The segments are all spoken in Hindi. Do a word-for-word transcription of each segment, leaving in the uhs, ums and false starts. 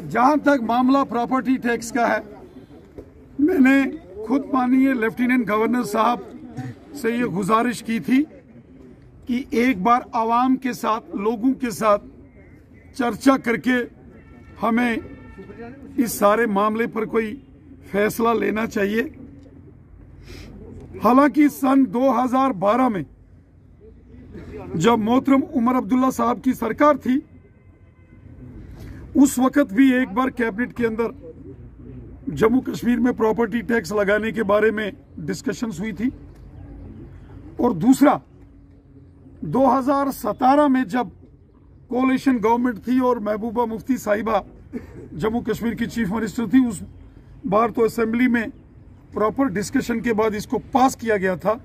जहां तक मामला प्रॉपर्टी टैक्स का है, मैंने खुद माननीय लेफ्टिनेंट गवर्नर साहब से ये गुजारिश की थी कि एक बार आवाम के साथ, लोगों के साथ चर्चा करके हमें इस सारे मामले पर कोई फैसला लेना चाहिए। हालांकि सन दो हज़ार बारह में जब मोहतरम उमर अब्दुल्ला साहब की सरकार थी, उस वक्त भी एक बार कैबिनेट के अंदर जम्मू कश्मीर में प्रॉपर्टी टैक्स लगाने के बारे में डिस्कशंस हुई थी। और दूसरा, दो हज़ार सत्रह में जब कोalition गवर्नमेंट थी और महबूबा मुफ्ती साहिबा जम्मू कश्मीर की चीफ मिनिस्टर थी, उस बार तो असेंबली में प्रॉपर डिस्कशन के बाद इसको पास किया गया था।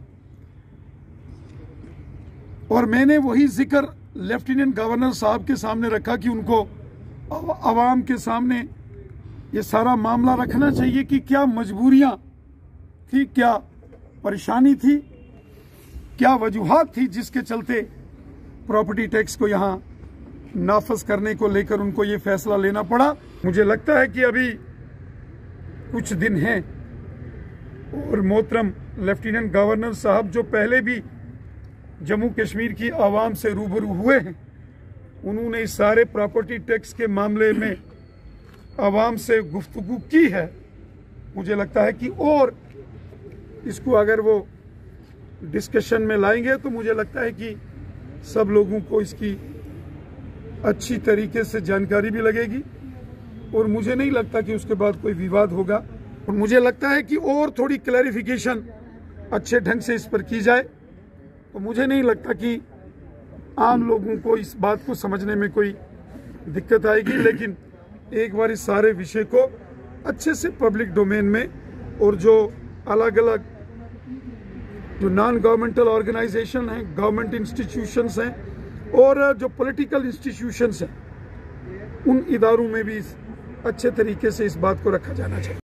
और मैंने वही जिक्र लेफ्टिनेंट गवर्नर साहब के सामने रखा कि उनको आवाम के सामने ये सारा मामला रखना चाहिए कि क्या मजबूरियां थी, क्या परेशानी थी, क्या वजूहात थी जिसके चलते प्रॉपर्टी टैक्स को यहां नाफज करने को लेकर उनको ये फैसला लेना पड़ा। मुझे लगता है कि अभी कुछ दिन हैं और मोहतरम लेफ्टिनेंट गवर्नर साहब जो पहले भी जम्मू कश्मीर की आवाम से रूबरू हुए हैं, उन्होंने इस सारे प्रॉपर्टी टैक्स के मामले में आवाम से गुफ्तगू की है। मुझे लगता है कि और इसको अगर वो डिस्कशन में लाएंगे तो मुझे लगता है कि सब लोगों को इसकी अच्छी तरीके से जानकारी भी लगेगी और मुझे नहीं लगता कि उसके बाद कोई विवाद होगा। और मुझे लगता है कि और थोड़ी क्लैरिफिकेशन अच्छे ढंग से इस पर की जाए तो मुझे नहीं लगता कि आम लोगों को इस बात को समझने में कोई दिक्कत आएगी। लेकिन एक बार इस सारे विषय को अच्छे से पब्लिक डोमेन में, और जो अलग अलग जो नॉन गवर्नमेंटल ऑर्गेनाइजेशन हैं, गवर्नमेंट इंस्टीट्यूशंस हैं और जो पॉलिटिकल इंस्टीट्यूशंस हैं, उन इदारों में भी अच्छे तरीके से इस बात को रखा जाना चाहिए।